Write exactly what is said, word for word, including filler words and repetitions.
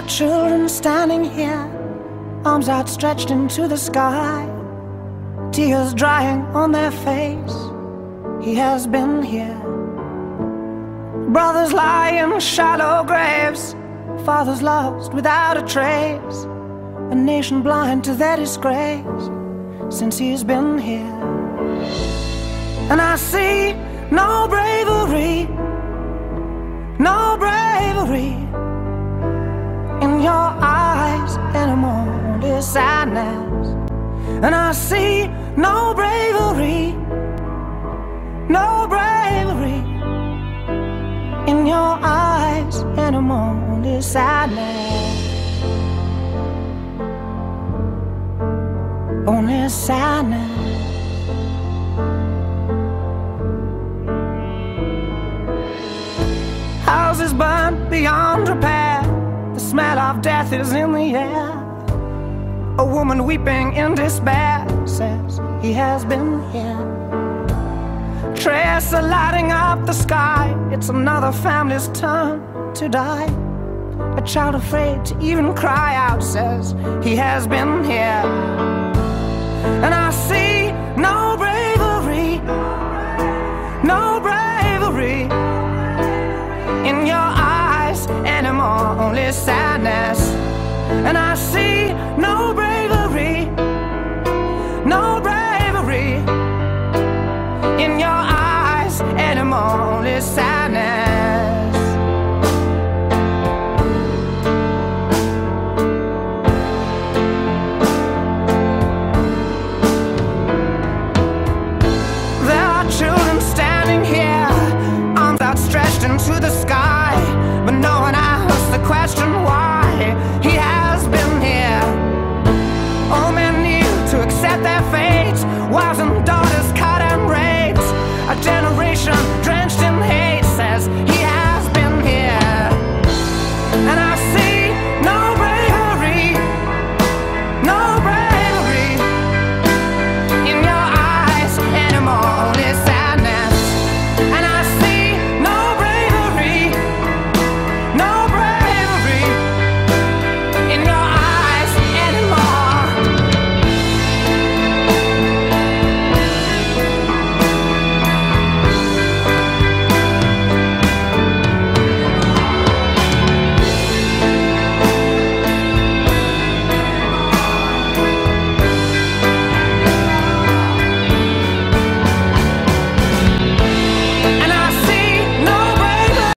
children standing here, arms outstretched into the sky, tears drying on their face. He has been here. Brothers lie in shallow graves, fathers lost without a trace, a nation blind to their disgrace since he's been here. And I see no bravery, no bravery in your eyes anymore, only sadness. And I see no bravery, no bravery in your eyes anymore, only sadness, only sadness. Houses burnt beyond repair, the smell of death is in the air. A woman weeping in despair says he has been here. Trails are lighting up the sky, it's another family's turn to die. A child afraid to even cry out says he has been here. And I see no bravery, no bravery in your eyes anymore, only sadness. And I see no bravery, no bravery in your eyes anymore, only sadness. There are children standing here, arms outstretched into the sky, but no one asks the question why he has been here. All men need to accept their fate, wives and